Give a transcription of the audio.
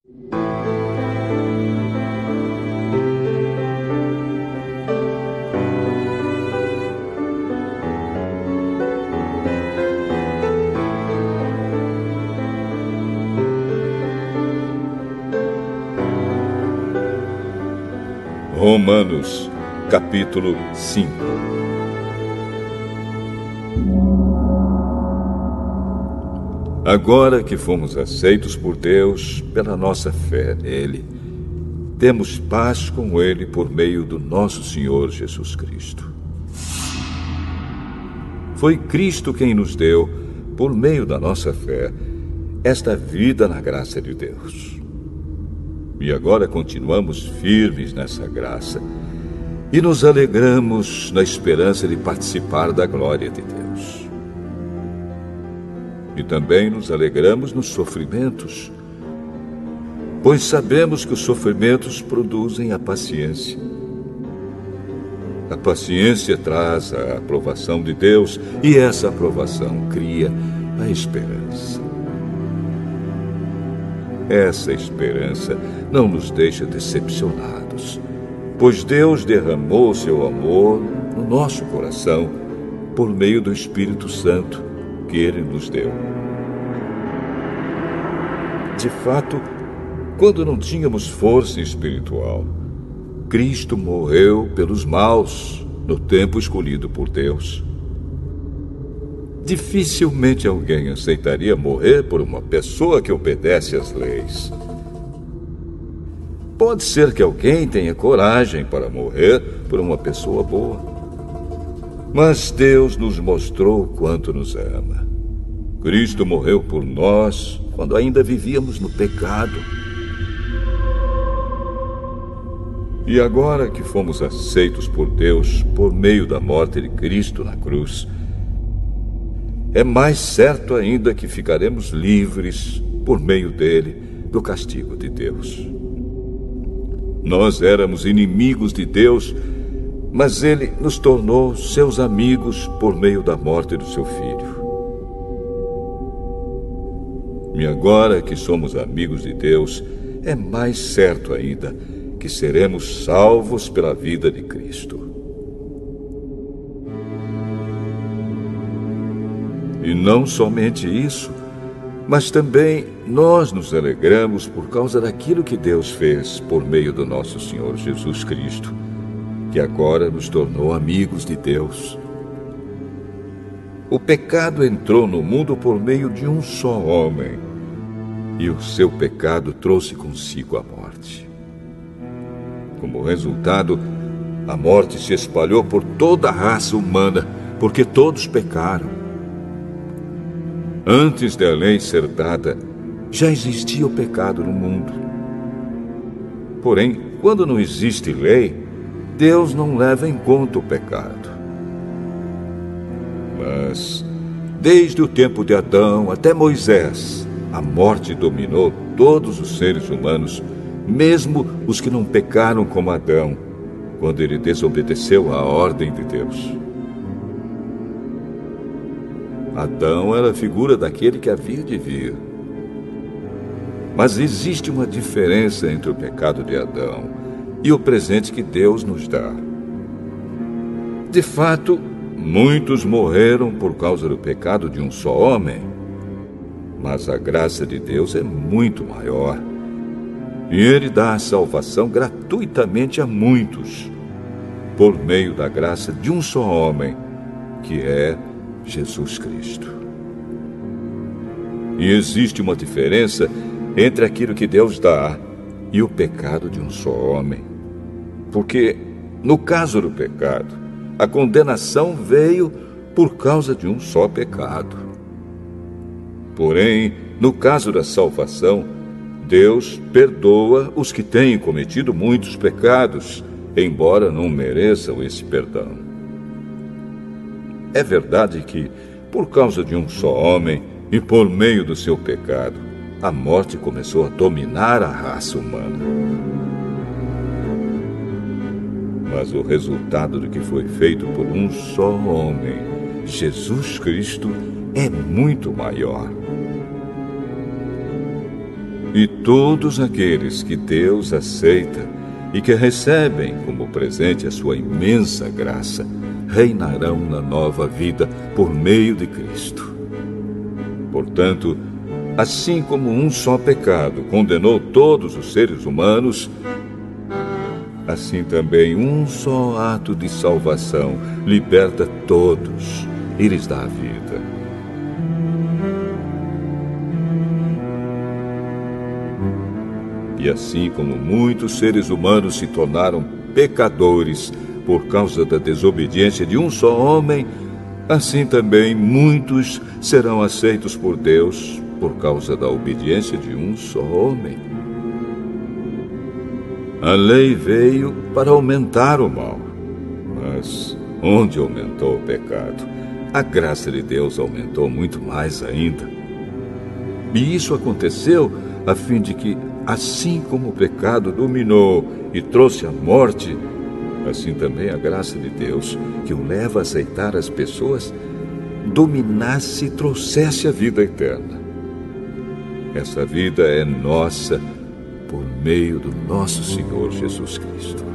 Romanos, capítulo 5. Agora que fomos aceitos por Deus pela nossa fé nele, temos paz com ele por meio do nosso Senhor Jesus Cristo. Foi Cristo quem nos deu, por meio da nossa fé, esta vida na graça de Deus. E agora continuamos firmes nessa graça e nos alegramos na esperança de participar da glória de Deus. E também nos alegramos nos sofrimentos, pois sabemos que os sofrimentos produzem a paciência. A paciência traz a aprovação de Deus e essa aprovação cria a esperança. Essa esperança não nos deixa decepcionados, pois Deus derramou seu amor no nosso coração por meio do Espírito Santo que Ele nos deu. De fato, quando não tínhamos força espiritual, Cristo morreu pelos maus no tempo escolhido por Deus. Dificilmente alguém aceitaria morrer por uma pessoa que obedece às leis. Pode ser que alguém tenha coragem para morrer por uma pessoa boa. Mas Deus nos mostrou o quanto nos ama. Cristo morreu por nós quando ainda vivíamos no pecado. E agora que fomos aceitos por Deus por meio da morte de Cristo na cruz, é mais certo ainda que ficaremos livres, por meio dele, do castigo de Deus. Nós éramos inimigos de Deus, mas ele nos tornou seus amigos por meio da morte do seu Filho. E agora que somos amigos de Deus, é mais certo ainda que seremos salvos pela vida de Cristo. E não somente isso, mas também nós nos alegramos por causa daquilo que Deus fez por meio do nosso Senhor Jesus Cristo, que agora nos tornou amigos de Deus. O pecado entrou no mundo por meio de um só homem, e o seu pecado trouxe consigo a morte. Como resultado, a morte se espalhou por toda a raça humana, porque todos pecaram. Antes da lei ser dada, já existia o pecado no mundo. Porém, quando não existe lei, Deus não leva em conta o pecado. Mas, desde o tempo de Adão até Moisés, a morte dominou todos os seres humanos, mesmo os que não pecaram como Adão, quando ele desobedeceu à ordem de Deus. Adão era a figura daquele que havia de vir. Mas existe uma diferença entre o pecado de Adão e o presente que Deus nos dá. De fato, muitos morreram por causa do pecado de um só homem, mas a graça de Deus é muito maior. E Ele dá a salvação gratuitamente a muitos, por meio da graça de um só homem, que é Jesus Cristo. E existe uma diferença entre aquilo que Deus dá e o pecado de um só homem. Porque, no caso do pecado, a condenação veio por causa de um só pecado. Porém, no caso da salvação, Deus perdoa os que têm cometido muitos pecados, embora não mereçam esse perdão. É verdade que, por causa de um só homem e por meio do seu pecado, a morte começou a dominar a raça humana. Mas o resultado do que foi feito por um só homem, Jesus Cristo, é muito maior. E todos aqueles que Deus aceita e que recebem como presente a sua imensa graça, reinarão na nova vida por meio de Cristo. Portanto, assim como um só pecado condenou todos os seres humanos, assim também um só ato de salvação liberta todos e lhes dá a vida. E assim como muitos seres humanos se tornaram pecadores por causa da desobediência de um só homem, assim também muitos serão aceitos por Deus por causa da obediência de um só homem. A lei veio para aumentar o mal, mas onde aumentou o pecado, a graça de Deus aumentou muito mais ainda. E isso aconteceu a fim de que, assim como o pecado dominou e trouxe a morte, assim também a graça de Deus, que o leva a aceitar as pessoas, dominasse e trouxesse a vida eterna. Essa vida é nossa por meio do nosso Senhor Jesus Cristo.